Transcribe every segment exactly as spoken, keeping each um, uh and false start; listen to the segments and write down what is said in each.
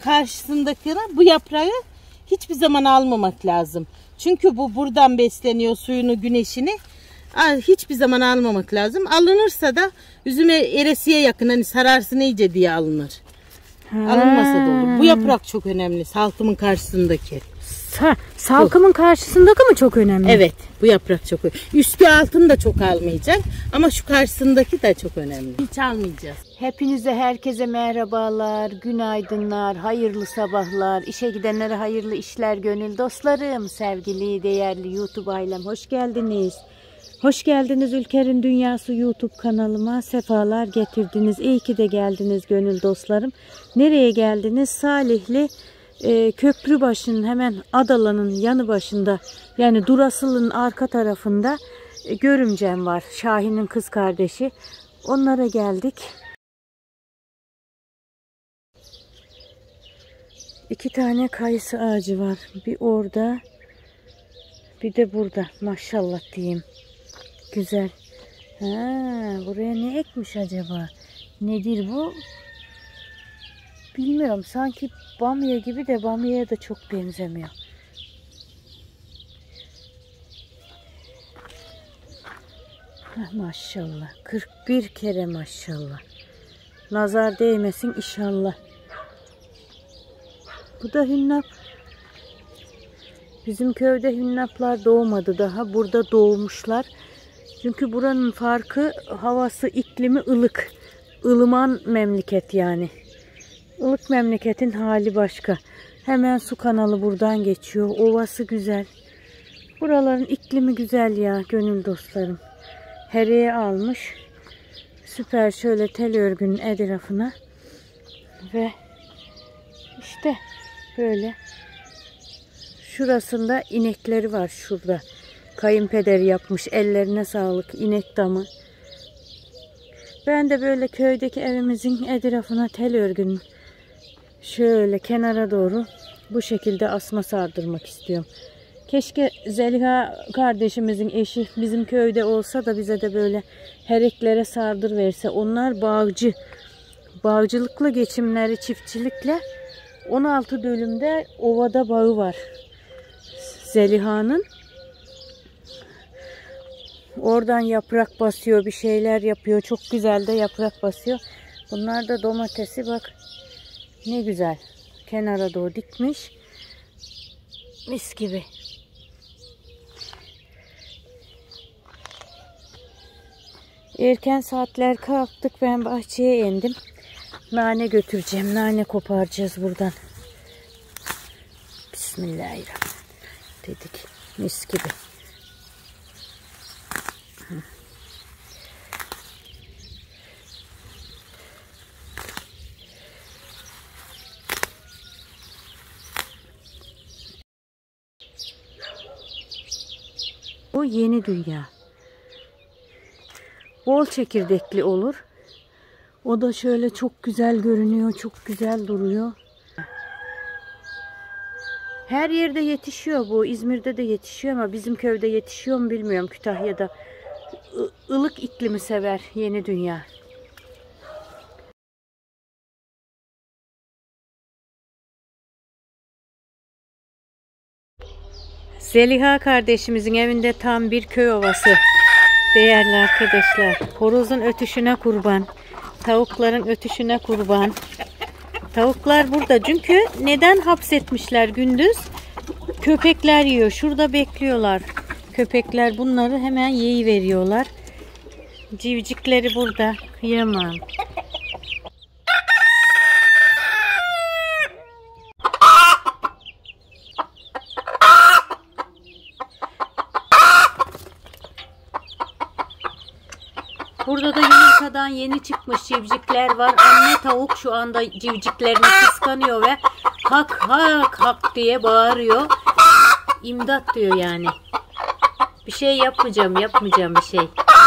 karşısındakine bu yaprağı hiçbir zaman almamak lazım. Çünkü bu buradan besleniyor, suyunu, güneşini. Hiçbir zaman almamak lazım. Alınırsa da üzüme eresiye yakın, hani sararsın iyice diye alınır. Ha. Alınmasa da olur. Bu yaprak çok önemli. Salkımın karşısındaki. Sa salkımın bu. Karşısındaki mi çok önemli? Evet. Bu yaprak çok önemli. Üstü altını da çok almayacak. Ama şu karşısındaki de çok önemli. Hiç almayacağız. Hepinize, herkese merhabalar, günaydınlar, hayırlı sabahlar, işe gidenlere hayırlı işler gönül dostlarım, sevgili değerli YouTube ailem, hoş geldiniz. Hoş geldiniz Ülker'in Dünyası YouTube kanalıma, sefalar getirdiniz. İyi ki de geldiniz gönül dostlarım. Nereye geldiniz? Salihli e, Köprübaşı'nın hemen Adalan'ın yanı başında, yani Durasılı'nın arka tarafında e, görümcem var. Şahin'in kız kardeşi. Onlara geldik. İki tane kayısı ağacı var. Bir orada, bir de burada. Maşallah diyeyim. Güzel. Ha, buraya ne ekmiş acaba? Nedir bu? Bilmiyorum. Sanki bamya gibi de bamyaya da çok benzemiyor. Heh, maşallah. kırk bir kere maşallah. Nazar değmesin inşallah. Bu da hünnap. Bizim köyde hünnaplar doğmadı daha. Burada doğmuşlar. Çünkü buranın farkı, havası, iklimi ılık. Ilıman memleket yani. Ilık memleketin hali başka. Hemen su kanalı buradan geçiyor. Ovası güzel. Buraların iklimi güzel ya gönül dostlarım. Hereye almış. Süper, şöyle tel örgünün etrafına. Ve işte böyle. Şurasında inekleri var şurada. Kayınpeder yapmış, ellerine sağlık, inek damı. Ben de böyle köydeki evimizin etrafına tel örgünün şöyle kenara doğru bu şekilde asma sardırmak istiyorum. Keşke Zeliha kardeşimizin eşi bizim köyde olsa da bize de böyle hereklere sardır verse. Onlar bağcı. Bağcılıkla geçimleri, çiftçilikle. on altı dönümde ovada bağı var Zeliha'nın. Oradan yaprak basıyor, bir şeyler yapıyor. Çok güzel de yaprak basıyor. Bunlar da domatesi, bak ne güzel. Kenara doğru dikmiş. Mis gibi. Erken saatler kalktık. Ben bahçeye indim. Nane götüreceğim. Nane koparacağız buradan. Bismillahirrahmanirrahim dedik. Mis gibi. O yeni dünya. Bol çekirdekli olur. O da şöyle çok güzel görünüyor. Çok güzel duruyor. Her yerde yetişiyor bu. İzmir'de de yetişiyor ama bizim köyde yetişiyor mu bilmiyorum. Kütahya'da. I ılık iklimi sever yeni dünya. Zeliha kardeşimizin evinde tam bir köy ovası. Değerli arkadaşlar. Horozun ötüşüne kurban. Tavukların ötüşüne kurban. Tavuklar burada. Çünkü neden hapsetmişler gündüz? Köpekler yiyor. Şurada bekliyorlar. Köpekler bunları hemen yiyiveriyorlar. Civcikleri burada. Kıyamam. Burada da yumurtadan yeni çıkmış civcikler var. Anne tavuk şu anda civciklerini kıskanıyor ve hak hak hak diye bağırıyor. İmdat diyor yani. Bir şey yapmayacağım, yapmayacağım bir şey.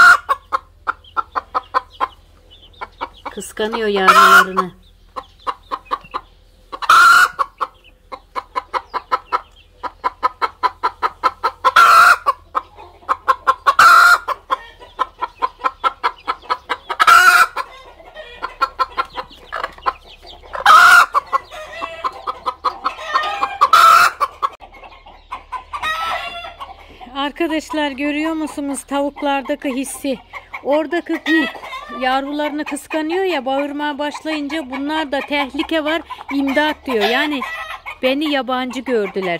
Kıskanıyor yavrularını. Arkadaşlar görüyor musunuz tavuklardaki hissi? Oradaki gurk yavrularını kıskanıyor ya, bağırmaya başlayınca bunlar da tehlike var, imdat diyor. Yani beni yabancı gördüler.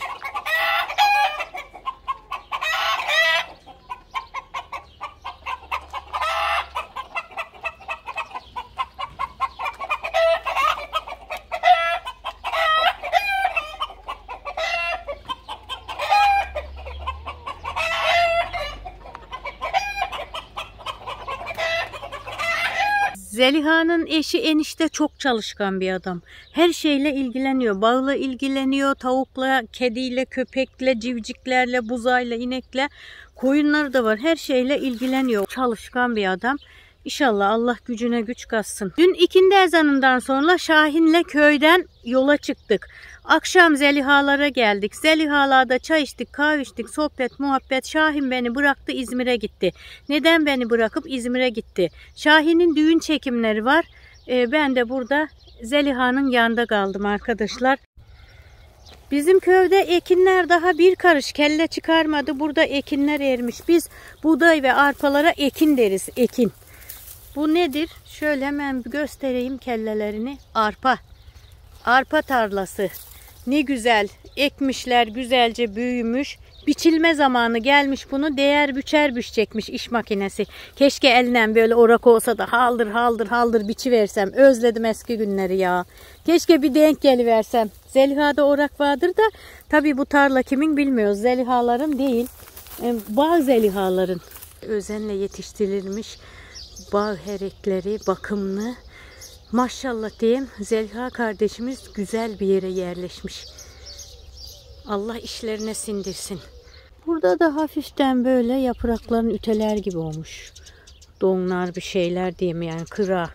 Zeliha'nın eşi enişte çok çalışkan bir adam. Her şeyle ilgileniyor. Bağla ilgileniyor, tavukla, kediyle, köpekle, civciklerle, buzayla, inekle, koyunları da var. Her şeyle ilgileniyor. Çalışkan bir adam. İnşallah Allah gücüne güç katsın. Dün ikindi ezanından sonra Şahin'le köyden yola çıktık. Akşam Zeliha'lara geldik. Zeliha'larda çay içtik, kahve içtik, sohbet, muhabbet. Şahin beni bıraktı, İzmir'e gitti. Neden beni bırakıp İzmir'e gitti? Şahin'in düğün çekimleri var. Ee, ben de burada Zeliha'nın yanında kaldım arkadaşlar. Bizim köyde ekinler daha bir karış kelle çıkarmadı. Burada ekinler ermiş. Biz buğday ve arpalara ekin deriz. Ekin. Bu nedir? Şöyle hemen göstereyim kellelerini. Arpa. Arpa tarlası. Ne güzel. Ekmişler, güzelce büyümüş. Biçilme zamanı gelmiş bunu. Değer büçer biçecekmiş iş makinesi. Keşke elinden böyle orak olsa da haldır haldır haldır biçiversem. Özledim eski günleri ya. Keşke bir denk geliversem. Zeliha'da orak vardır da tabii bu tarla kimin bilmiyoruz. Zelihaların değil. Bağ zelihaların. Özenle yetiştirilmiş bağ herekleri, bakımlı. Maşallah diyeyim, Zeliha kardeşimiz güzel bir yere yerleşmiş. Allah işlerine sindirsin. Burada da hafiften böyle yaprakların üteler gibi olmuş. Donlar bir şeyler diyeyim yani, kıra.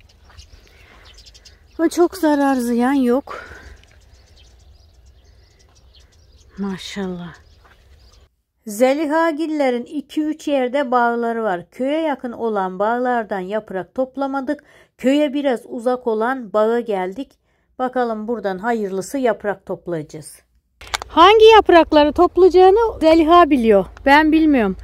Ama çok zarar ziyan yok. Maşallah. Zelihagillerin iki üç yerde bağları var. Köye yakın olan bağlardan yaprak toplamadık. Köye biraz uzak olan bağa geldik. Bakalım buradan hayırlısı yaprak toplayacağız. Hangi yaprakları toplayacağını Zeliha biliyor. Ben bilmiyorum.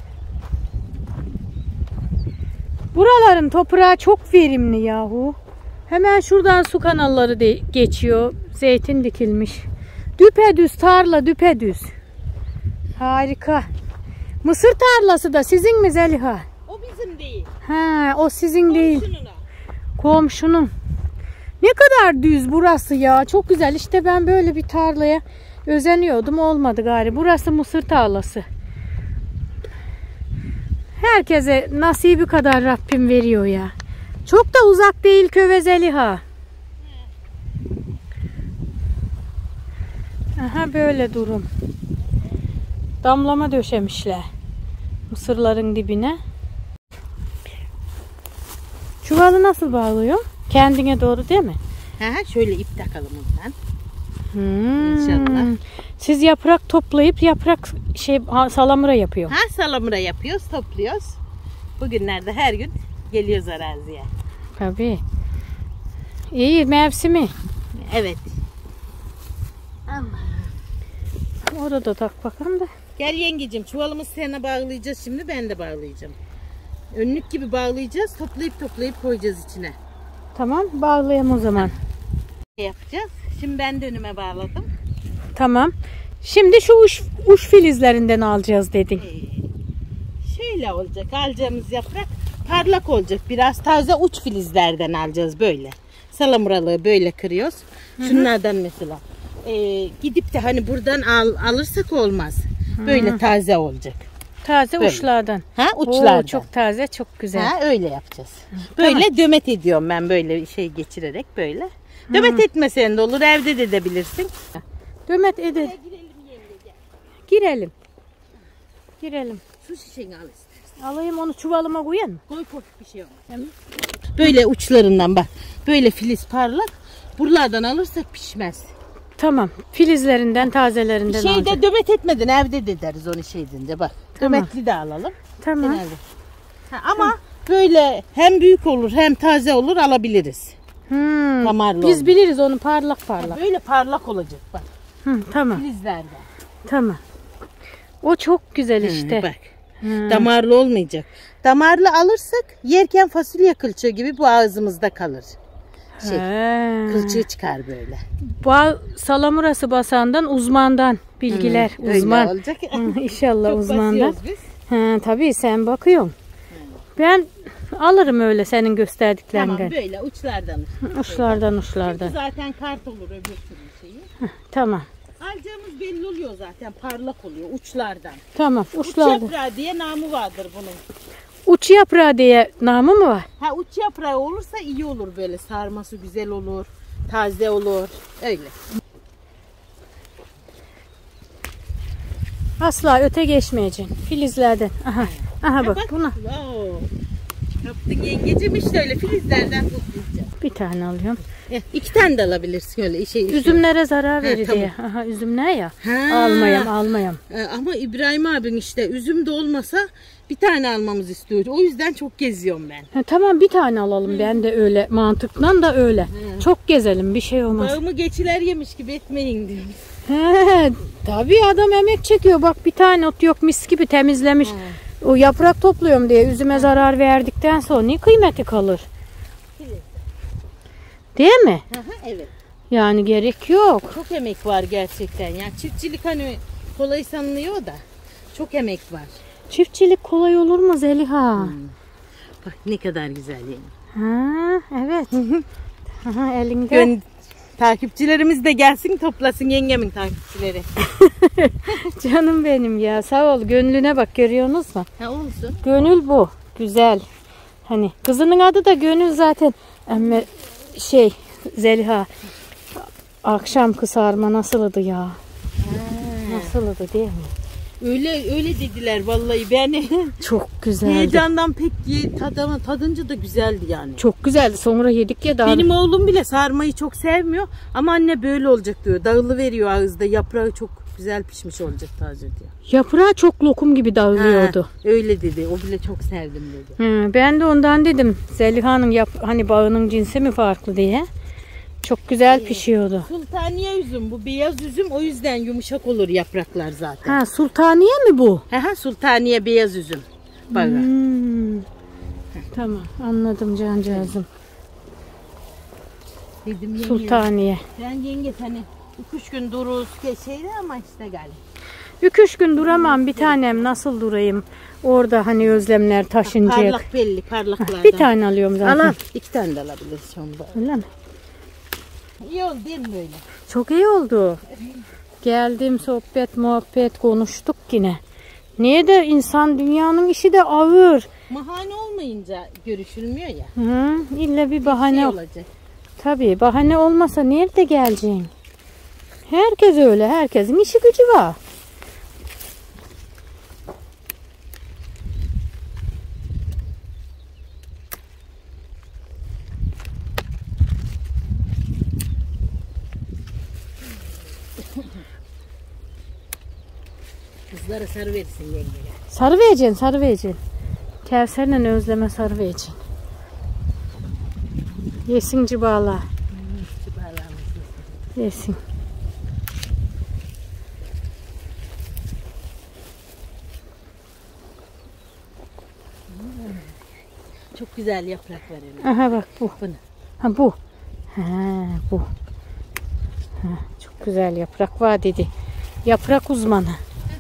Buraların toprağı çok verimli yahu. Hemen şuradan su kanalları de geçiyor. Zeytin dikilmiş. Düpedüz tarla, düpedüz. Harika. Mısır tarlası da sizin mi Zeliha? O bizim değil. Ha, o sizin değil. Komşunun. Komşunun. Ne kadar düz burası ya. Çok güzel. İşte ben böyle bir tarlaya özeniyordum. Olmadı gari. Burası mısır tarlası. Herkese nasibi kadar Rabbim veriyor ya. Çok da uzak değil köve Zeliha. Aha böyle durum. Damlama döşemişler mısırların dibine. Çuvalı nasıl bağlıyor? Kendine doğru değil mi? Ha, şöyle ip takalım ondan. Hmm. İnşallah. Siz yaprak toplayıp yaprak şey salamura yapıyor. Ha, salamura yapıyoruz, topluyoruz. Bugünlerde her gün geliyoruz araziye. Tabii. İyi mevsimi. Evet. Orada da tak bakalım da. Gel yengecim, çuvalımızı sana bağlayacağız şimdi, ben de bağlayacağım. Önlük gibi bağlayacağız, toplayıp toplayıp koyacağız içine. Tamam, bağlayalım o zaman. Ne yapacağız? Şimdi ben de önüme bağladım. Tamam. Şimdi şu uç, uç filizlerinden alacağız dedin. Ee, şöyle olacak, alacağımız yaprak parlak olacak. Biraz taze uç filizlerden alacağız böyle. Salamuralığı böyle kırıyoruz. Şunlardan mesela. Ee, gidip de hani buradan al, alırsak olmaz. Böyle Hı. taze olacak. Taze böyle. Uçlardan. Ha, uçlardan. Oo, çok taze, çok güzel. Ha, öyle yapacağız. Böyle tamam. Dömet ediyorum ben böyle şey geçirerek böyle. Hı. Dömet etmesen de olur, evde de edebilirsin. Dömet edin. Girelim. Girelim. Su şişeni al istersen. Alayım onu çuvalıma koyayım mı? Koy koy, bir şey olmaz. Böyle uçlarından bak. Böyle filiz parlak. Buralardan alırsak pişmez. Tamam. Filizlerinden, tazelerinden şeyde alacağım. Dömet etmedin, evde de deriz onu şeydinde bak. Tamam. Dömetli de alalım. Tamam. Ha, ama tamam. Böyle hem büyük olur hem taze olur, alabiliriz. Hmm. Damarlı Biz olur. biliriz onu parlak parlak. Ha, böyle parlak olacak bak. Hı, tamam. Filizlerden. Tamam. O çok güzel Hı, işte. bak. Hı. Damarlı olmayacak. Damarlı alırsak yerken fasulye kılçığı gibi bu ağzımızda kalır. Şey, He. kılçığı çıkar böyle. Bal salamurası basandan uzmandan bilgiler. Hı, öyle uzman. olacak. Hı, İnşallah Çok uzmandan. basıyoruz biz. Ha, tabii sen bakıyorsun. Ben alırım öyle senin gösterdiklerinden. Tamam böyle uçlardan. Uçlardan uçlardan. Çünkü zaten kart olur öbür türlü şeyi. Heh, tamam. Alacağımız belli oluyor zaten, parlak oluyor uçlardan. Tamam Uç uçlardan. yaprağı diye namı vardır bunun. Uç yaprağı diye namı mı var? Ha uç yaprağı olursa iyi olur, böyle sarması güzel olur, taze olur, öyle. Asla öte geçmeyeceksin. Filizlerden. Aha. Aha bak, bak. buna Wow. Yaptın yengecim, işte öyle filizlerden toplayacağım. bir tane alıyorum. Eh, iki tane de alabilirsin öyle. Şey, Üzümlere zarar Ha, verir tamam. diye. Aha üzümler ya. Ha. Almayam almayam. Ee, ama İbrahim abin işte üzüm de olmasa bir tane almamız istiyor. O yüzden çok geziyorum ben. Ha, tamam bir tane alalım. Ben de öyle mantıklan da öyle. Çok gezelim, bir şey olmaz. Bağımı geçiler yemiş gibi etmeyin diyoruz. He, tabii adam emek çekiyor. Bak bir tane ot yok, mis gibi temizlemiş. O yaprak topluyorum diye üzüme zarar verdikten sonra ne kıymeti kalır? Değil mi? Evet. Yani gerek yok. Çok emek var gerçekten. Ya çiftçilik hani kolay sanılıyor da çok emek var. Çiftçilik kolay olur mu Zeliha? Bak ne kadar güzel yani. Ha, evet. Aha, elinde. Gön takipçilerimiz de gelsin toplasın, yengemin takipçileri. Canım benim ya, sağ ol. Gönlüne bak, görüyorsunuz mu? Ha olsun. Gönül bu. Güzel. Hani kızının adı da Gönül zaten. Ama şey Zeliha, akşam kısarma nasıldı ya? Ha. Nasıldı değil mi? Öyle öyle dediler vallahi, ben Çok güzeldi. heyecandan pek ye, tadama, tadınca da güzeldi yani. Çok güzeldi. Sonra yedik ya daha. Benim oğlum bile sarmayı çok sevmiyor ama anne böyle olacak diyor. Dağılı veriyor ağızda, yaprağı çok güzel pişmiş olacak taze diyor. Yaprağı çok lokum gibi dağılıyordu. Ha, öyle dedi. O bile çok sevdim dedi. Hı, ben de ondan dedim. Zeliha'nın yap hani bağının cinsi mi farklı diye. Çok güzel pişiyordu. Sultaniye üzüm, bu beyaz üzüm, o yüzden yumuşak olur yapraklar zaten. Ha, sultaniye mi bu? Ha, ha sultaniye beyaz üzüm. Bak. Hmm. Tamam, anladım cancağızım. Dedim yenge. Sultaniye. Ben yenge hani iki üç gün dururuz şeyde ama işte galiba. İki üç gün duramam bir tanem, nasıl durayım? Orada hani özlemler taşınacak. Parlak belli, parlaklardan. Bir tane alıyorum zaten. Al al. İki tane de alabiliriz şu anda. Öyle mi? İyi oldu değil mi böyle? Çok iyi oldu. Geldim, sohbet muhabbet konuştuk yine. Niye de insan, dünyanın işi de ağır. Bahane olmayınca görüşülmüyor ya. Hı, illa bir bahane Şey ol. olacak. Tabii bahane olmasa nerede geleceksin? Herkes öyle, herkesin işi gücü var. Kızlara sarı versin yenge. Sarı vereceksin, sarı vereceksin. Kevserle Özleme sarı vereceksin. Yesin cibala. Yesin. Çok güzel yaprak var öyle. Aha bak bu. Bunu. Ha bu. Ha bu. Ha, çok güzel yaprak var dedi. Yaprak uzmanı.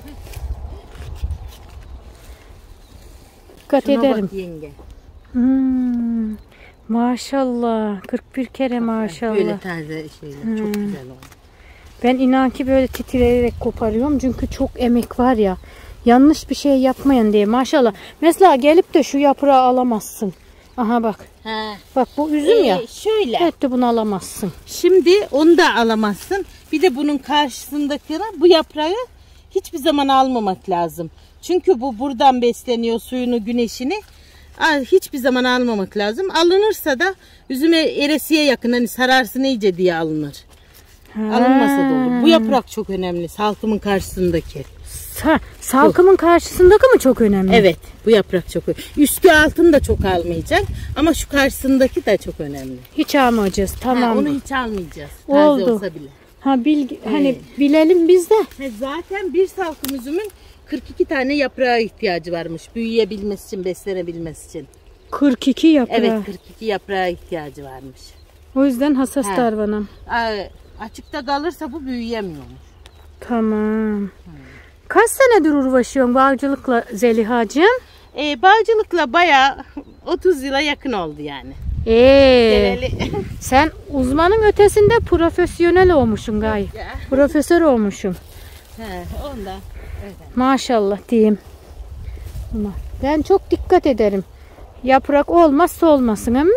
Dikkat Şuna ederim. bak yenge. Hmm, maşallah. kırk bir kere maşallah. Böyle taze şeyler Hmm. çok güzel oldu. Ben inan ki böyle titreyerek koparıyorum. Çünkü çok emek var ya. Yanlış bir şey yapmayın diye maşallah. Mesela gelip de şu yaprağı alamazsın. Aha bak. He. Bak bu üzüm ya. Ee, şöyle. Evet de bunu alamazsın. Şimdi onu da alamazsın. Bir de bunun karşısındakine, bu yaprağı hiçbir zaman almamak lazım. Çünkü bu buradan besleniyor, suyunu, güneşini. Hiçbir zaman almamak lazım. Alınırsa da üzüme eresiye yakın, hani sararsın iyice diye alınır. Ha. Alınmasa da olur. Bu yaprak çok önemli. Salkımın karşısındaki. Sa salkımın karşısındaki mi çok önemli? Evet, bu yaprak çok önemli. Üstü altını da çok almayacak ama şu karşısındaki de çok önemli. Hiç almayacağız. Tamam. Ha, onu hiç almayacağız. Taze Oldu. olsa bile. Ha bil, hani Evet. bilelim biz de. He, zaten bir salkım üzümün kırk iki tane yaprağa ihtiyacı varmış. Büyüyebilmesi için, beslenebilmesi için. kırk iki yaprağı. Evet, kırk iki yaprağa ihtiyacı varmış. O yüzden hassas He. darvanam. Açıkta kalırsa bu büyüyemiyormuş. Tamam. Hmm. Kaç senedir uğraşıyorsun bağcılıkla Zelihacığım? Ee, bağcılıkla bayağı otuz yıla yakın oldu yani. Ee, sen uzmanın ötesinde profesyonel olmuşsun gayet. Profesör olmuşsun. He, ondan. Evet. Maşallah diyeyim. Ama ben çok dikkat ederim. Yaprak olmazsa olmasın ama.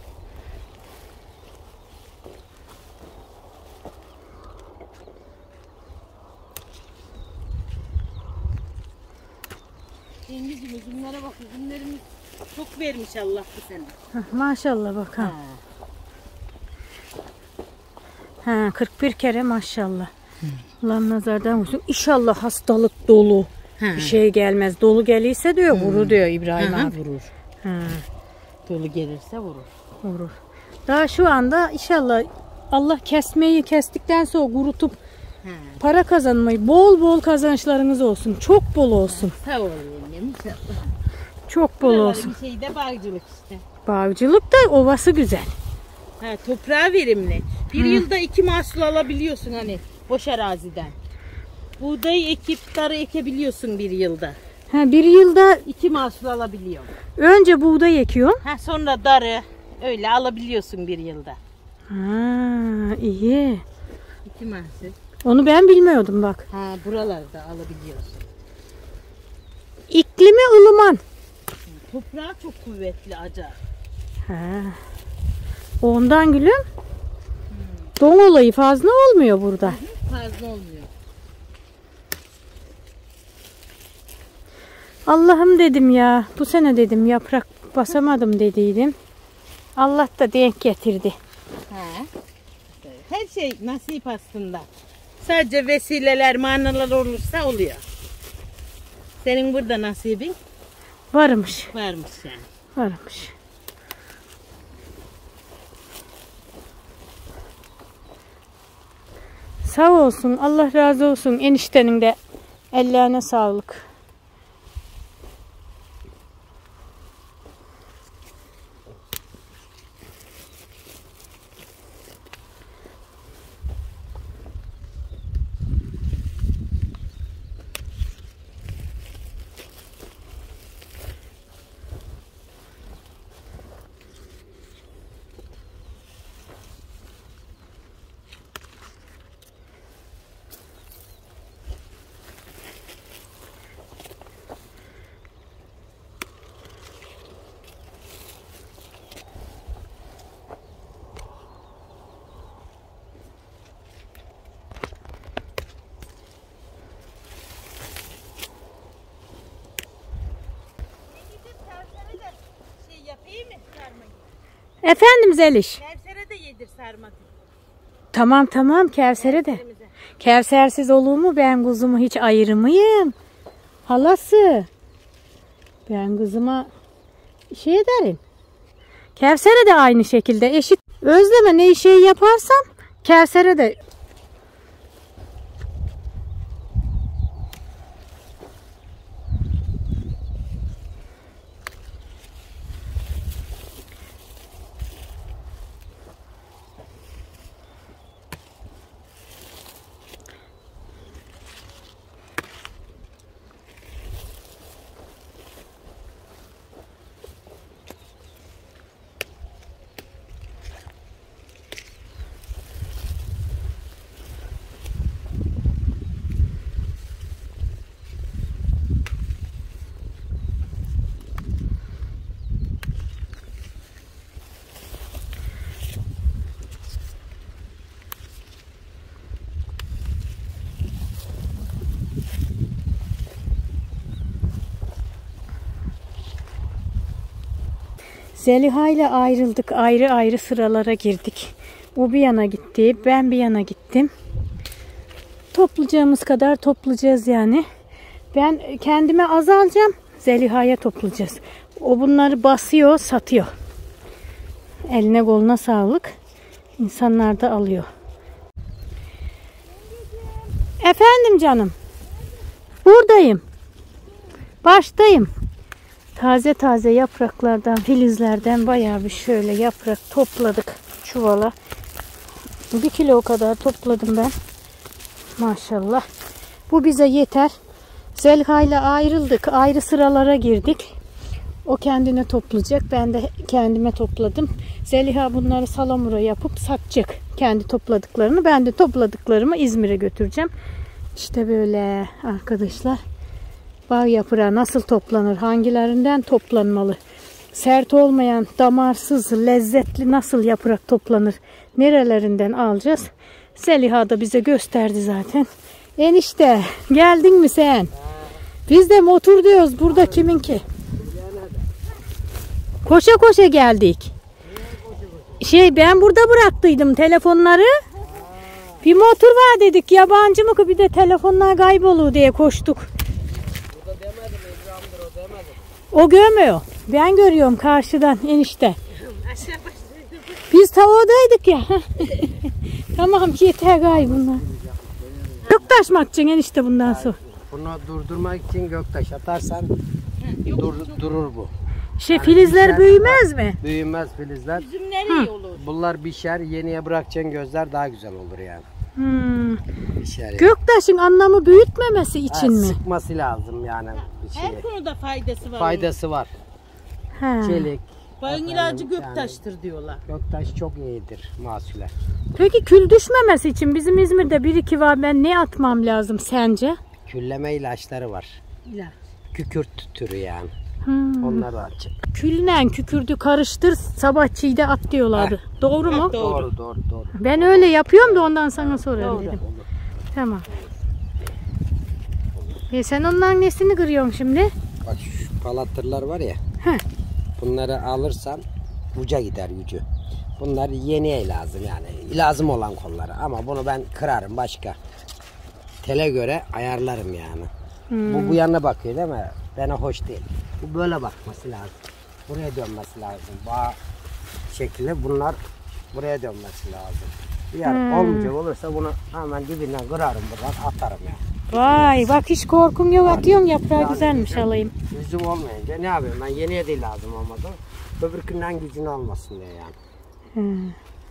Yengeciğim üzümlere bak, üzümlerimiz çok vermiş Allah bu sene. Heh, maşallah bak ha. Ha, kırk bir kere maşallah. Lan nazardan vursun. İnşallah hastalık dolu. Ha. Bir şey gelmez. Dolu gelirse diyor vurur diyor İbrahim abi. Vurur. Ha. Dolu gelirse vurur. Vurur. Daha şu anda inşallah Allah kesmeyi kestikten sonra kurutup ha. para kazanmayı, bol bol kazançlarınız olsun. Çok bol olsun. Ha. Sağ ol yengem inşallah. Çok bol Buraları olsun. Bir şey de bağcılık işte. Bağcılık da ovası güzel. Ha, toprağı verimli. Bir Hı. yılda iki mahsul alabiliyorsun hani boş araziden. Buğday ekip darı ekebiliyorsun bir yılda. Ha, bir yılda iki mahsul alabiliyorsun. Önce buğday ekiyorsun. Ha, sonra darı öyle alabiliyorsun bir yılda. Ha, iyi. İki mahsul. Onu ben bilmiyordum bak. Ha, buralarda alabiliyorsun. İklimi ılıman. Toprağı çok kuvvetli acayip. Ha. Ondan gülüm. Hmm. Don olayı fazla olmuyor burada. Hı hı, fazla olmuyor. Allah'ım dedim ya. Bu sene dedim yaprak basamadım dediydim. Allah da denk getirdi. Ha. Her şey nasip aslında. Sadece vesileler, manalar olursa oluyor. Senin burada nasibin? Varmış. Varmış yani. Varmış. Sağ olsun. Allah razı olsun. Eniştenin de ellerine sağlık. Efendim Zeliş. Kevser'e de yedir sarması. Tamam tamam Kevser'e de. Kevsersiz olur mu? Ben kuzumu hiç ayırır mıyım? Halası. Ben kızıma şey ederim. Kevser'e de aynı şekilde eşit. Özleme ne şey yaparsam Kevser'e de. Zeliha ile ayrıldık. Ayrı ayrı sıralara girdik. O bir yana gitti. Ben bir yana gittim. Toplayacağımız kadar toplayacağız yani. Ben kendime az alacağım. Zeliha'ya toplayacağız. O bunları basıyor, satıyor. Eline koluna sağlık. İnsanlar da alıyor. Efendim canım. Buradayım. Baştayım. Taze taze yapraklardan, filizlerden bayağı bir şöyle yaprak topladık çuvala. Bir kilo kadar topladım ben. Maşallah. Bu bize yeter. Zeliha ile ayrıldık. Ayrı sıralara girdik. O kendine toplayacak. Ben de kendime topladım. Zeliha bunları salamura yapıp satacak. Kendi topladıklarını. Ben de topladıklarımı İzmir'e götüreceğim. İşte böyle arkadaşlar. Bağ yaprağı nasıl toplanır? Hangilerinden toplanmalı? Sert olmayan, damarsız, lezzetli nasıl yaprak toplanır? Nerelerinden alacağız? Zeliha da bize gösterdi zaten. Enişte geldin mi sen? Biz de motor diyoruz. Burada kiminki? Koşa koşa geldik. Şey ben burada bıraktıydım telefonları. Bir motor var dedik. Yabancı mı ki bir de telefonlar kaybolur diye koştuk. O görmüyor. Ben görüyorum karşıdan enişte. Biz tavadaydık ya. Tamam yeter gay bunlar. Göktaş mı atacaksın enişte bundan sonra? Bunu durdurmak için göktaş atarsan dur, durur bu. Şey yani filizler pişer, büyümez mi? Büyümez filizler. Üzümleri iyi olur. Bunlar pişer, yeniye bırakacaksın gözler daha güzel olur yani. Hmm. Pişer yani. Göktaşın anlamı büyütmemesi için ha, mi? Sıkması lazım yani. Her konuda faydası var. Faydası onun. var. Ha. Çelik. Bayın ilacı göktaştır yani, diyorlar. Göktaş çok iyidir mahsuller. Peki kül düşmemesi için bizim İzmir'de bir iki var. Ben ne atmam lazım sence? Külleme ilaçları var. İlaç. Kükürt türü yani. Hmm. Onları atacak. Küllen kükürdü karıştır sabah çiğde at diyorlardı. Heh. Doğru mu? Evet, doğru. doğru doğru doğru. Ben öyle yapıyorum da ondan sana sorarım dedim. Tamam. E sen onun annesini kırıyorsun şimdi. Bak şu palattırlar var ya. Heh. Bunları alırsan uca gider gücü. Bunlar yeniye lazım yani. Lazım olan kolları. Ama bunu ben kırarım başka. Tele göre ayarlarım yani. Hmm. Bu bu yana bakıyor değil mi? Bana hoş değil. Bu böyle bakması lazım. Buraya dönmesi lazım. Bağ şekli bunlar buraya dönmesi lazım. Eğer hmm. olmayacak olursa bunu hemen dibinden kırarım buradan atarım yani. Vay bak hiç korkum yok atıyorum yaprağı yani, güzelmiş üzüm, alayım. Üzüm olmayınca ne yapayım ben yeniye değil lazım olmadı. Öbürkünden gücünü almasın diye yani. Hmm.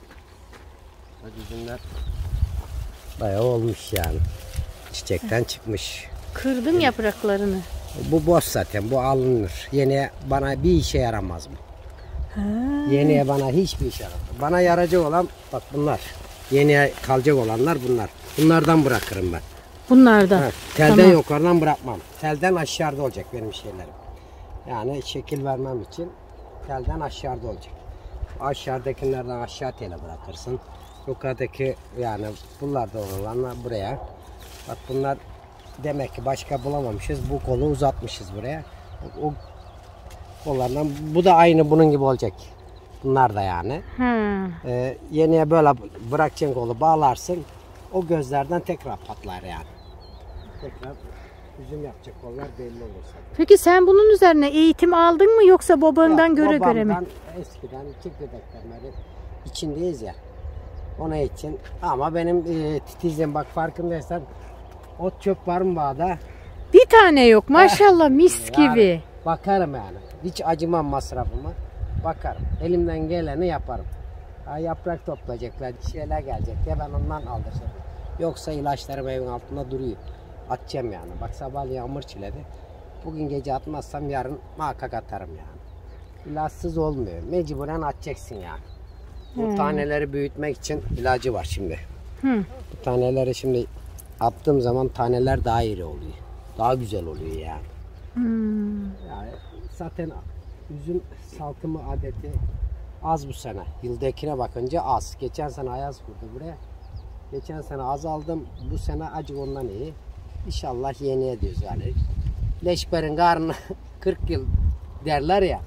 Bak üzümler bayağı olmuş yani. Çiçekten çıkmış. Kırdın yani, yapraklarını. Bu boş zaten bu alınır. Yeniye bana bir işe yaramaz bu. Ha. Yeniye bana hiçbir işe yaramaz. Bana yarayacak olan bak bunlar. Yeniye kalacak olanlar bunlar. Bunlardan bırakırım ben. Bunlardan. Ha, telden tamam. yukarıdan bırakmam. Telden aşağıda olacak benim şeylerim. Yani şekil vermem için telden aşağıda olacak. Aşağıdakilerden aşağı tele bırakırsın. Yukarıdaki yani bunlarda olanlar buraya. Bak bunlar demek ki başka bulamamışız. Bu kolu uzatmışız buraya. O kollardan bu da aynı bunun gibi olacak. Bunlar da yani. Hmm. Ee, yeniye böyle bırakacaksın kolu bağlarsın. O gözlerden tekrar patlar yani. Tekrar üzüm yapacak kollar belli olursa. Peki sen bunun üzerine eğitim aldın mı yoksa babandan ya, göre göre mi? Eskiden çekirdekten beri içindeyiz ya. Ona için ama benim e, titizliğim bak farkındaysan ot çöp var mı bağda? Bir tane yok maşallah mis yani, gibi. Bakarım yani. Hiç acımam masrafıma. Bakarım. Elimden geleni yaparım. Ha, yaprak toplayacaklar, şeyler gelecek diye ben ondan aldıracağım. Yoksa ilaçlarım evin altında duruyor. Atacağım yani. Bak sabah yağmur çiledi. Bugün gece atmazsam yarın muhakkak atarım yani. İlaçsız olmuyor. Mecburen atacaksın yani. Bu hmm. taneleri büyütmek için ilacı var şimdi. Hmm. Bu taneleri şimdi attığım zaman taneler daha iri oluyor. Daha güzel oluyor yani. Hmm. Yani zaten üzüm salkımı adeti az bu sene. Yıldakine bakınca az. Geçen sene ayaz vurdu buraya. Geçen sene az aldım. Bu sene acı ondan iyi. İnşallah yeniye diyoruz yani. Leşber'in karnı kırk yıl derler ya.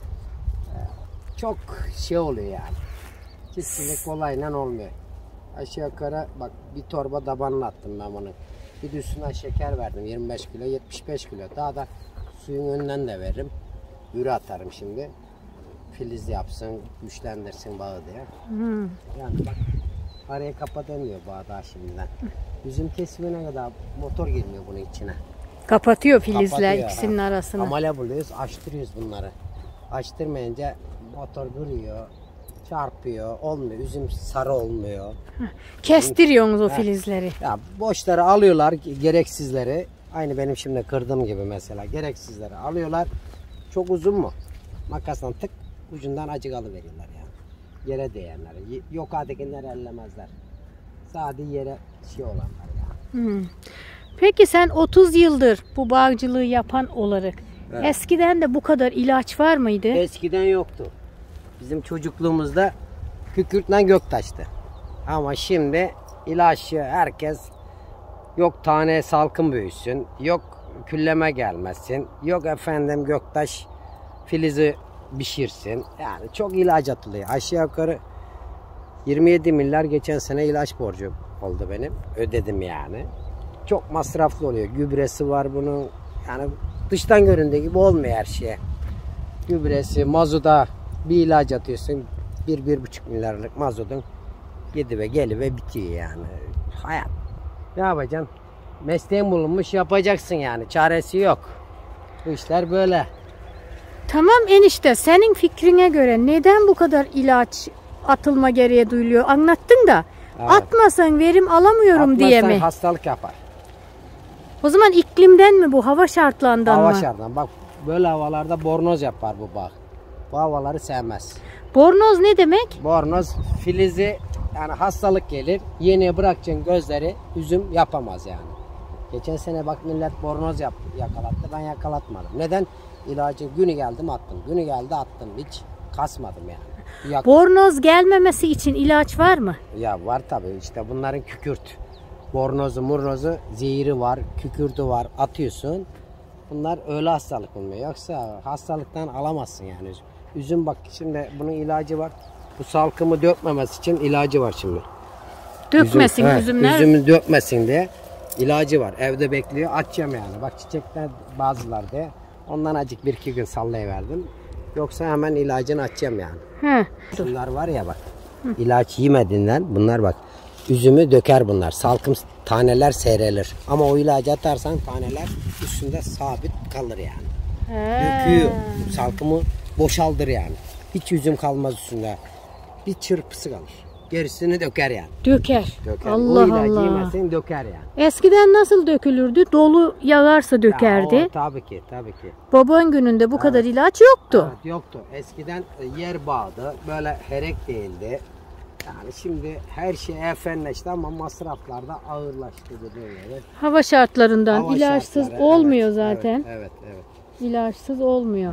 Çok şey oluyor yani. Kesinlikle kolayla olmuyor. Aşağı yukarı bak bir torba tabanla attım ben bunu. Bir de üstüne şeker verdim. yirmi beş kilo, yetmiş beş kilo. Daha da suyun önünden de veririm. Ürü atarım şimdi. Filiz yapsın, güçlendirsin bağı diye. Hmm. Yani bak araya kapatamıyor bağı daha şimdiden. Üzüm kesimine kadar motor girmiyor bunun içine. Kapatıyor filizler Kapatıyor, ikisinin ha. arasını. Amele buluyoruz, açtırıyoruz bunları. Açtırmayınca motor duruyor, çarpıyor, olmuyor. Üzüm sarı olmuyor. Kestiriyorsunuz o filizleri. Ya boşları alıyorlar, gereksizleri. Aynı benim şimdi kırdığım gibi mesela. Gereksizleri alıyorlar. Çok uzun mu? Makasla tık ucundan acık alıveriyorlar yani. Yere değenleri. Yok adekinleri ellemezler. Sadece yere şey olanlar yani. Hmm. Peki sen otuz yıldır bu bağcılığı yapan olarak Evet. eskiden de bu kadar ilaç var mıydı? Eskiden yoktu. Bizim çocukluğumuzda kükürtle göktaştı. Ama şimdi ilaççı herkes yok tane salkım büyüsün, yok külleme gelmesin, yok efendim göktaş filizi pişirsin. Yani çok ilaç atılıyor. Aşağı yukarı yirmi yedi milyar geçen sene ilaç borcu oldu benim. Ödedim yani. Çok masraflı oluyor. Gübresi var bunun. Yani dıştan göründüğü gibi olmuyor her şeye. Gübresi, mazoda bir ilaç atıyorsun. Bir, bir buçuk milyarlık mazodun yedi ve geli ve bitiyor yani. Hayat. Ne yapacaksın? Mesleğin bulunmuş yapacaksın yani. Çaresi yok. Bu işler böyle. Tamam enişte, senin fikrine göre neden bu kadar ilaç atılma gereği duyuluyor? Anlattın da Evet. atmasan verim alamıyorum diye Atmazsan mi? hastalık yapar. O zaman iklimden mi bu, hava şartlarından Hava mı? şartından. Bak böyle havalarda bornoz yapar bu bağ. Bu havaları sevmez. Bornoz ne demek? Bornoz filizi yani hastalık gelir. Yeni bırakacaksın gözleri üzüm yapamaz yani. Geçen sene bak millet bornoz yap, yakalattı. Ben yakalatmadım. Neden? İlacı günü geldim attım. Günü geldi attım. Hiç kasmadım yani. Yak Bornoz gelmemesi için ilaç var mı? ya var tabii işte bunların kükürt. Bornozu, murnozu, zehiri var, kükürtü var. Atıyorsun. Bunlar öyle hastalık olmuyor. Yoksa hastalıktan alamazsın yani üzüm. Üzüm bak şimdi bunun ilacı var. Bu salkımı dökmemesi için ilacı var şimdi. Dökmesin Üzüm, he, üzümler. Üzümü dökmesin diye ilacı var. Evde bekliyor. Açacağım yani. Bak çiçekler bazılar diye. Ondan acık bir iki gün sallayıverdim. Yoksa hemen ilacını açacağım yani. He. Bunlar var ya bak. İlaç yemediğinden bunlar bak. Üzümü döker bunlar. Salkım taneler seyrelir. Ama o ilacı atarsan taneler üstünde sabit kalır yani. He. Döküyor. Salkımı boşaldır yani. Hiç üzüm kalmaz üstünde. Bir çırpısı kalır. Gerisini döker yani. Döker. Döker. Allah o ilacı Allah. yemezsen döker yani. Eskiden nasıl dökülürdü? Dolu yağarsa dökerdi. Ya o, tabii ki tabii ki. Baban gününde bu kadar ilaç yoktu. Evet, yoktu. Eskiden yer bağdı. Böyle herek değildi. Yani şimdi her şey efendileşti ama masraflar da ağırlaştı dediğim gibi. Hava şartlarından Hava ilaçsız şartları, olmuyor evet, zaten. Evet, evet, evet. İlaçsız olmuyor.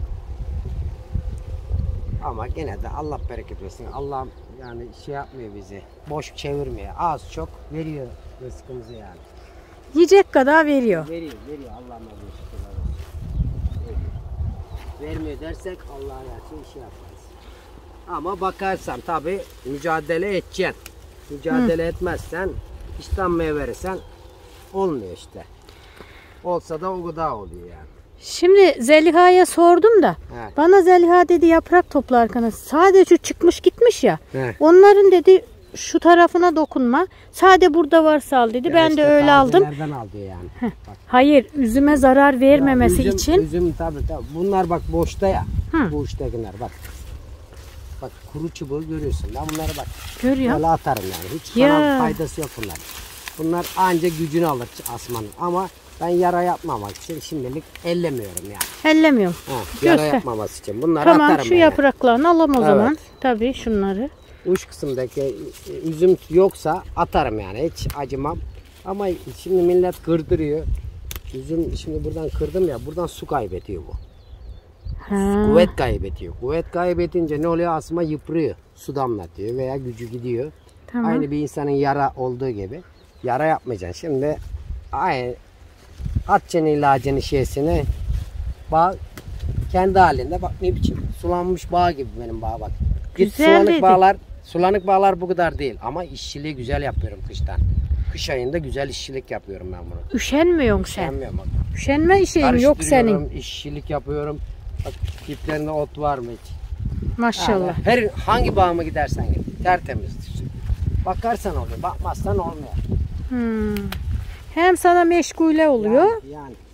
Ama gene de Allah bereket versin. Allah yani şey yapmıyor bizi. Boş çevirmiyor. Az çok veriyor rızkımızı yani. Yiyecek kadar veriyor. Veriyor, veriyor. Allah'ın adına şükürler olsun. Veriyor. Vermiyor dersek Allah'a karşı iş yaparız. Ama bakarsan tabii mücadele edeceksin. Mücadele Hı. etmezsen, işlenmeye verirsen olmuyor işte. Olsa da o kadar oluyor yani. Şimdi Zeliha'ya sordum da Evet. bana Zeliha dedi yaprak toplarken sadece şu çıkmış gitmiş ya. Evet. Onların dedi şu tarafına dokunma. Sade burada varsa al dedi. Ya ben işte de öyle aldım. Nereden aldı yani? Bak. Hayır, üzüme zarar vermemesi Ya üzüm, için. Üzüm tabii tabii. Bunlar bak boşta ya. Hı. Bu uçtakiler bak. Bak kuru çubuğu görüyorsun. Ben bunları bak. Görüyor. Böyle atarım yani. Hiç Ya. bana faydası yok bunlar. Bunlar anca gücünü alır asmanın. Ama ben yara yapmamak için şimdilik ellemiyorum yani. Ellemiyorum. Ha, yara Göster. yapmaması için. Bunları Tamam, atarım şu yani. yapraklarını alalım o Evet. zaman. Tabii şunları. Uç kısımdaki üzüm yoksa atarım yani. Hiç acımam. Ama şimdi millet kırdırıyor. Üzüm şimdi buradan kırdım ya. Buradan su kaybediyor bu. Ha. Kuvvet kaybediyor. Kuvvet kaybedince ne oluyor? Asma yıprıyor. Su damlatıyor veya gücü gidiyor. Tamam. Aynı bir insanın yara olduğu gibi. Yara yapmayacaksın. Şimdi aynı atacaksın ilacını şeysini. Bağ kendi halinde bak ne biçim. Sulanmış bağ gibi benim bağ bak. Git Güzel sulanık dedi. bağlar. Sulanık bağlar bu kadar değil. Ama işçiliği güzel yapıyorum kıştan. Kış ayında güzel işçilik yapıyorum ben bunu. Üşenmiyorsun sen. Üşenmiyorum bak. Üşenme şeyin yok senin. Karıştırıyorum, işçilik yapıyorum. Bak diplerinde ot var mı hiç? Maşallah. Yani her hangi bağıma gidersen git tertemizdir. Bakarsan oluyor, bakmazsan olmuyor. Hmm. Hem sana meşgule oluyor. Yani, yani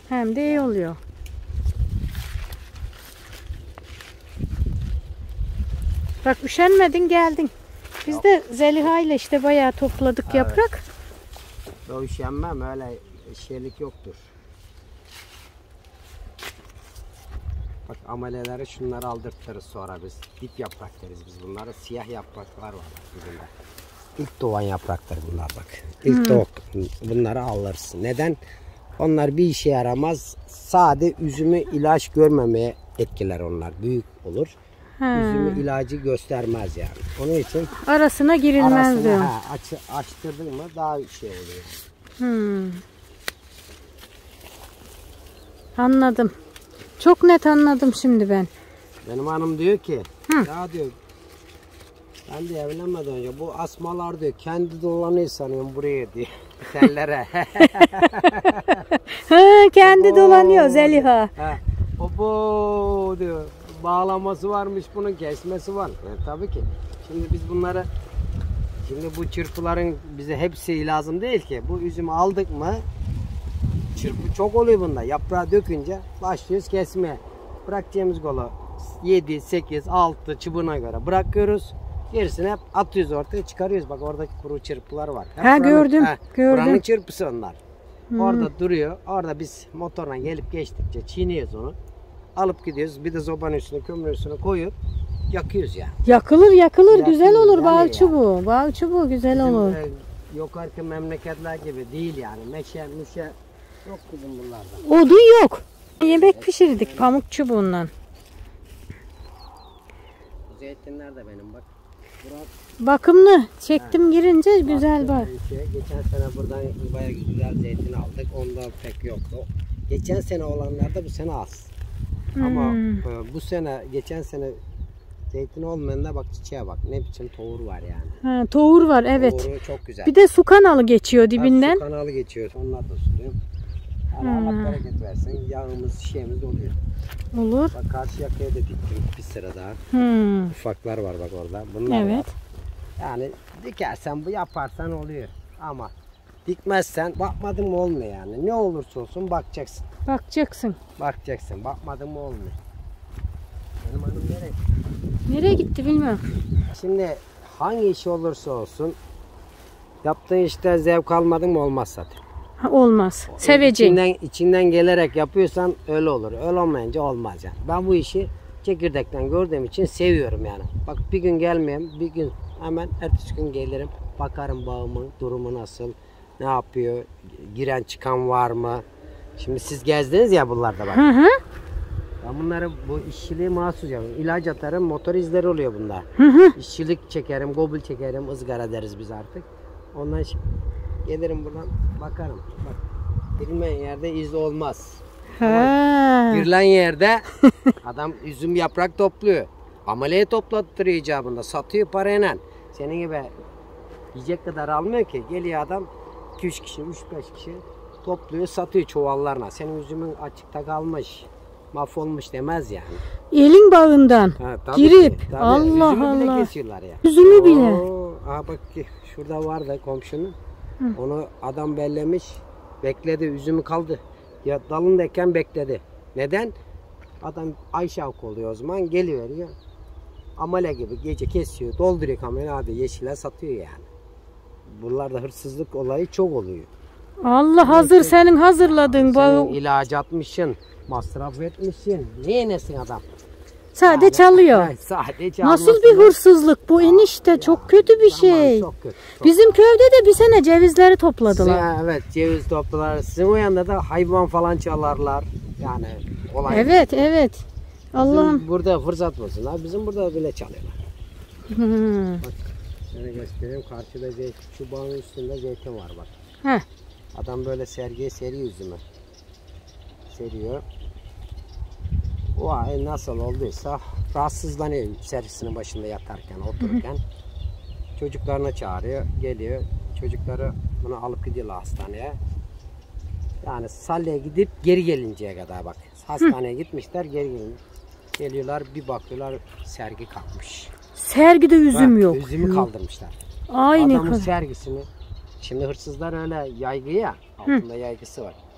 Hem de iyi oluyor. Bak üşenmedin geldin. Biz Yok. de Zeliha ile işte bayağı topladık evet. yaprak. Ben üşenmem, öyle şeylik yoktur. Bak ameleleri şunları aldırtırız sonra biz. Dip yaprak deriz biz bunlara. Siyah yapraklar var bizim de. İlk doğan yapraktır bunlar bak. İlk hmm. doğuk. Bunları alırsın. Neden? Onlar bir işe yaramaz. Sade üzümü ilaç görmemeye etkiler onlar. Büyük olur. Hmm. Üzümü ilacı göstermez yani. Onun için arasına girilmez diyor. Ha, aç, açtırdın mı daha şey oluyor. Hmm. Anladım. Çok net anladım şimdi ben. Benim hanım diyor ki, Hı. ya diyor, ben de evlenmeden önce bu asmalar diyor kendi dolanıyor sanıyorum buraya diyor. Tellere. ha, kendi dolanıyor Zeliha. Ha, o bu diyor. Bağlaması varmış, bunun kesmesi var. Yani tabii ki. Şimdi biz bunları, şimdi bu çırpıların bize hepsi lazım değil ki. Bu üzümü aldık mı çırpı çok oluyor bunda. Yaprağı dökünce başlıyoruz kesmeye. Bırakacağımız kola yedi, sekiz, altı çubuğuna göre bırakıyoruz. Gerisini hep atıyoruz ortaya çıkarıyoruz. Bak oradaki kuru çırpılar var. Hep ha buranın, gördüm. He, gördüm. Buranın çırpısı onlar. Hmm. Orada duruyor. Orada biz motorla gelip geçtikçe çiğniyoruz onu. Alıp gidiyoruz. Bir de zobanın üstüne, kömürün üstüne koyup yakıyoruz yani. Yakılır yakılır. Yakılır güzel olur bal çubuğu. Yani. Bal çubuğu güzel bizim, olur. E, yukarıki memleketler gibi değil yani. Meşe, mişe yok kızım bunlarda. Odun yok. Yemek evet, pişirdik benim. Pamuk çubuğundan. Zeytinler de benim bak. Burak. Bakımlı. Çektim ha. girince bak, güzel bak. Şey, geçen sene buradan bayağı güzel zeytin aldık. Onda pek yoktu. Geçen sene olanlarda bu sene az. Hmm. Ama e, bu sene, geçen sene zeytin olmayanlar bak çiçeğe bak. Ne biçim tohur var yani. Ha, tohur var evet. Tohuru çok güzel. Bir de su kanalı geçiyor dibinden. Ha, su kanalı geçiyor. Onlar da suluyorum. Yani hmm. Allah bereket versin. Yağımız, şişemiz oluyor. Olur. Bak karşı yakaya da diktim bir sıra daha. Hmm. Ufaklar var bak orada. Bunlar evet. var. Yani dikersen bu yaparsan oluyor. Ama dikmezsen bakmadın mı olmuyor yani. Ne olursa olsun bakacaksın. Bakacaksın. Bakacaksın. Bakmadın mı olmuyor. Benim hanım nereye? Nereye gitti bilmiyorum. Şimdi hangi iş olursa olsun yaptığın işte zevk almadın mı olmaz zaten. Ha, olmaz. Seveceksin. İçinden, içinden gelerek yapıyorsan öyle olur. Öyle olmayınca olmaz yani. Ben bu işi çekirdekten gördüğüm için seviyorum yani. Bak bir gün gelmeyeyim, bir gün hemen ertesi gün gelirim. Bakarım bağımın durumu nasıl, ne yapıyor, giren çıkan var mı? Şimdi siz gezdiniz ya bunlarda bak. Hı hı. Ben bunları bu işçiliği mahsus yapıyorum. İlaç atarım, motor izleri oluyor bunda. Hı hı. İşçilik çekerim, gobul çekerim, ızgara deriz biz artık. Ondan gelirim buradan bakarım. Bak, girilmeyen yerde iz olmaz. Ama girilen yerde adam üzüm yaprak topluyor. Ameleye toplattırıyor icabında. Satıyor parayla. Senin gibi yiyecek kadar almıyor ki. Geliyor adam iki üç kişi, üç beş kişi topluyor, satıyor çuvallarına. Senin üzümün açıkta kalmış, mahvolmuş demez yani. Elin bağından ha, tabii girip ki, tabii. Allah üzümü Allah. Üzümü bile kesiyorlar ya. Üzümü bile. Aa bak ki şurada vardı komşunun. Hı. Onu adam bellemiş. Bekledi, üzümü kaldı. Ya dalındayken bekledi. Neden? Adam ayşavk oluyor o zaman, geliveriyor. Amele gibi gece kesiyor, dolduruyor kamerayı, hadi yeşile satıyor yani. Buralarda hırsızlık olayı çok oluyor. Allah hazır yani senin hazırladığın bağı. İlacı atmışsın, masraf etmişsin. Ne nesin adam? Sade yani, çalıyor. Sade nasıl bir hırsızlık bu enişte? Ya, çok kötü bir şey. Çok kötü, çok bizim köyde de bir sene cevizleri topladılar. Sizin, evet ceviz topladılar. Sizin o yanda da hayvan falan çalarlar. Yani olay. Evet evet. Allah'ım. Burada fırsat bulsunlar. Bizim burada bile çalıyorlar. Hmm. Bak sana göstereyim. Karşıda zeytin, şu bağın üstünde zeytin var bak. Heh. Adam böyle sergiye seriyor üzümü. Seriyor. O ay nasıl olduysa rahatsızlanıyor serisinin başında yatarken, otururken. Çocuklarını çağırıyor, geliyor. Çocukları bunu alıp gidiyorlar hastaneye. Yani Salle'ye gidip geri gelinceye kadar bak. Hastaneye Hı. gitmişler, geri gelin. Geliyorlar, bir bakıyorlar sergi kalkmış. Sergide üzüm bak, yok. Üzümü kaldırmışlar. Aynı adamın kadar. Sergisini. Şimdi hırsızlar öyle yaygı ya, altında Hı. yaygısı var.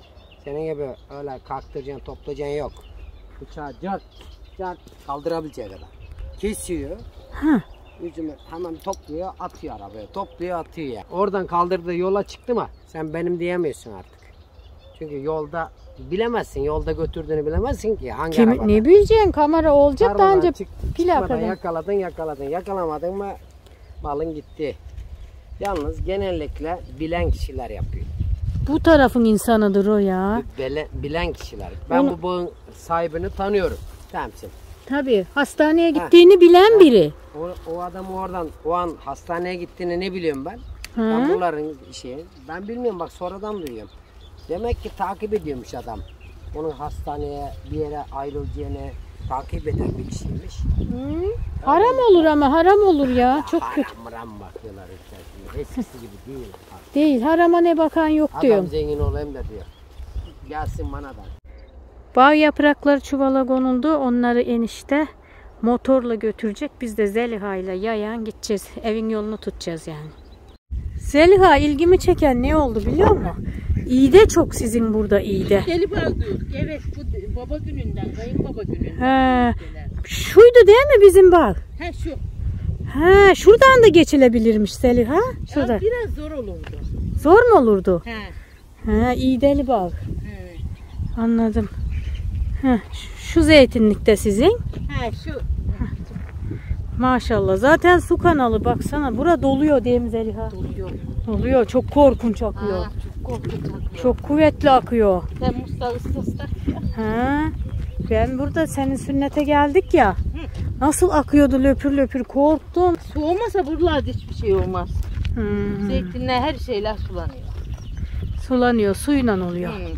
Senin gibi öyle kalktıracaksın, toplayacaksın yok. Bıçağı cart, cart kaldırabileceği kadar. Kesiyor. Ha. Yüzümü hemen topluyor, atıyor arabaya. Topluyor, atıyor ya. Oradan kaldırdığı yola çıktı mı sen benim diyemiyorsun artık. Çünkü yolda bilemezsin, yolda götürdüğünü bilemezsin ki hangi Kim, arabada. ne bileceksin, kamera olacak daha önce çık, plakadan. yakaladın yakaladın yakalamadın mı malın gitti. Yalnız genellikle bilen kişiler yapıyor. Bu tarafın insanıdır o ya. Bile, bilen kişiler. Ben Onu... bu bağın sahibini tanıyorum. Temsil. Tabii hastaneye gittiğini ha. bilen ha. biri. O, o adam oradan o an hastaneye gittiğini ne biliyorum ben? Ha. Ben bunların şeyi ben bilmiyorum, bak sonradan duyuyorum. Demek ki takip ediyormuş adam. Onun hastaneye bir yere ayrılacağını takip eden bir kişiymiş. Hı. Haram olur ama haram olur ya. Çok haram, kötü. Haram bakıyorlar işte. Eskisi gibi değil. Değil. Harama ne bakan yok diyor. Adam zengin olayım da diyor. Gelsin bana da. Bağ yaprakları çuvala konuldu. Onları enişte motorla götürecek. Biz de Zeliha ile yayan gideceğiz. Evin yolunu tutacağız yani. Zeliha, ilgimi çeken ne oldu biliyor musun? İğde çok sizin burada İğde. Deli bağ diyor. Evet, bu baba gününden, kayınbaba gününden. He. Şuydu değil mi bizim bağ? He şu. He, şuradan da geçilebilirmiş Zeliha. Şurada. Ya biraz zor olurdu. Zor mu olurdu? He. He, İğdeli bağ. He. Anladım. He, şu zeytinlikte sizin. He, şu. Maşallah. Zaten su kanalı baksana. Bura doluyor değil mi Zeliha? Doluyor. Doluyor. Çok korkunç akıyor. Aa, çok korkunç akıyor. Çok kuvvetli akıyor. Sen Mustafa Usta'sta ya. Ha, ben burada senin sünnete geldik ya. Hı. Nasıl akıyordu löpür löpür, korktum. Su olmasa buralarda hiçbir şey olmaz. Hmm. Zeytinler her şeyler sulanıyor. Sulanıyor, suyla oluyor. Hmm.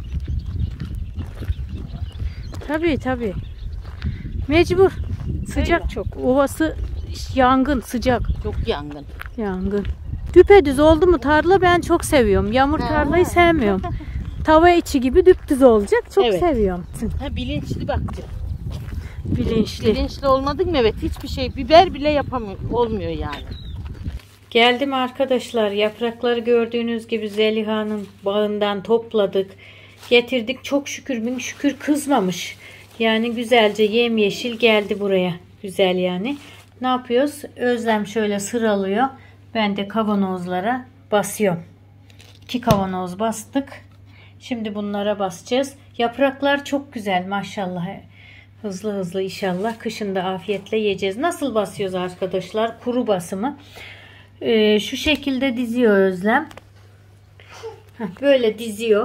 Tabii tabii. Mecbur. Sıcak Öyle. çok. Ovası yangın, sıcak. Çok yangın. Yangın. Düpedüz oldu mu tarla ben çok seviyorum. Yağmur Ha. tarlayı sevmiyorum. Tava içi gibi düpedüz olacak. Çok Evet. seviyorum. Ha, bilinçli bakacağım. Bilinçli. Bilinçli olmadık mı? Evet, hiçbir şey biber bile yapamıyor, olmuyor yani. Geldim arkadaşlar. Yaprakları gördüğünüz gibi Zeliha'nın bağından topladık. Getirdik. Çok şükür bin şükür kızmamış. Yani güzelce yemyeşil geldi buraya. Güzel yani. Ne yapıyoruz? Özlem şöyle sıralıyor. Ben de kavanozlara basıyorum. İki kavanoz bastık. Şimdi bunlara basacağız. Yapraklar çok güzel maşallah. Hızlı hızlı inşallah. Kışında afiyetle yiyeceğiz. Nasıl basıyoruz arkadaşlar? Kuru basımı. Ee, şu şekilde diziyor Özlem. Heh, böyle diziyor.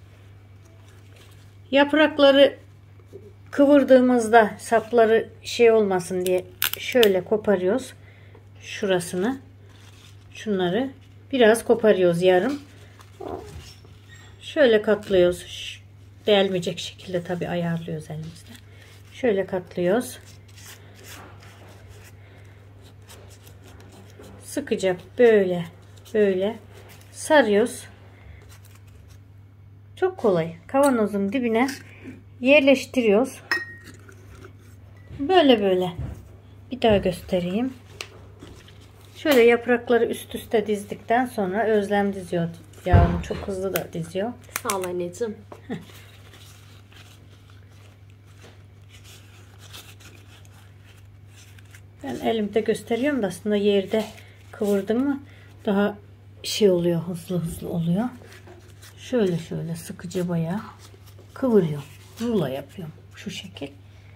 Yaprakları kıvırdığımızda sapları şey olmasın diye şöyle koparıyoruz. Şurasını. Şunları biraz koparıyoruz yarım. Şöyle katlıyoruz. Delmeyecek şekilde tabi ayarlıyoruz elimizde. Şöyle katlıyoruz. Sıkıca böyle böyle sarıyoruz. Çok kolay. Kavanozun dibine yerleştiriyoruz. Böyle böyle. Bir daha göstereyim. Şöyle yaprakları üst üste dizdikten sonra Özlem diziyor. Yavrum çok hızlı da diziyor. Sağ ol anneciğim. Ben elimde gösteriyorum da aslında yerde kıvırdım mı daha şey oluyor, hızlı hızlı oluyor. Şöyle şöyle sıkıca bayağı kıvırıyorum. Rulo yapıyorum. Şu şekil.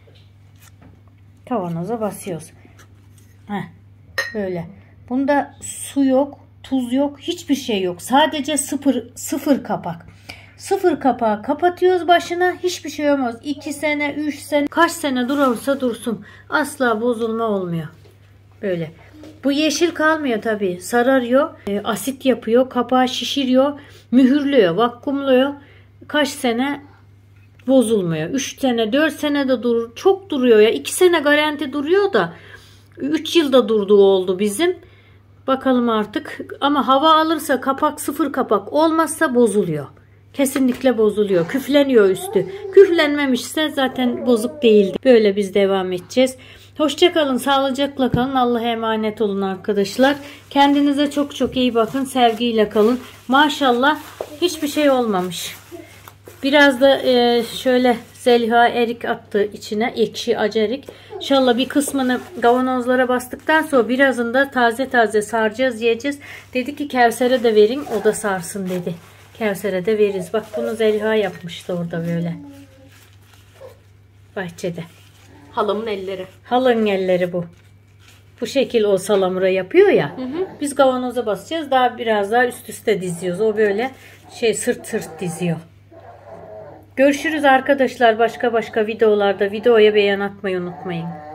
Kavanoza basıyoruz. Heh, böyle. Bunda su yok, tuz yok, hiçbir şey yok. Sadece sıfır, sıfır kapak. Sıfır kapağı kapatıyoruz başına. Hiçbir şey olmaz. iki sene, üç sene, kaç sene durursa dursun. Asla bozulma olmuyor. Böyle. Bu yeşil kalmıyor tabii. Sararıyor. E, asit yapıyor. Kapağı şişiriyor. Mühürlüyor. Vakumluyor. Kaç sene bozulmuyor. üç sene, dört sene de durur. Çok duruyor ya. iki sene garanti duruyor da üç yılda durduğu oldu bizim. Bakalım artık. Ama hava alırsa kapak sıfır kapak olmazsa bozuluyor. Kesinlikle bozuluyor. Küfleniyor üstü. Küflenmemişse zaten bozuk değildi. Böyle biz devam edeceğiz. Hoşça kalın, sağlıcakla kalın. Allah'a emanet olun arkadaşlar. Kendinize çok çok iyi bakın. Sevgiyle kalın. Maşallah hiçbir şey olmamış. Biraz da e, şöyle Zeliha erik attı içine. Ekşi acı erik. İnşallah bir kısmını kavanozlara bastıktan sonra birazını da taze taze saracağız, yiyeceğiz. Dedi ki Kevser'e de verin, o da sarsın dedi. Kevser'e de veririz. Bak bunu Zeliha yapmıştı orada böyle. Bahçede. Halamın elleri. Halının elleri bu. Bu şekil o salamura yapıyor ya. Hı hı. Biz kavanoza basacağız. Daha biraz daha üst üste diziyoruz. O böyle şey sırt sırt diziyor. Görüşürüz arkadaşlar başka başka videolarda. Videoya beğen atmayı unutmayın.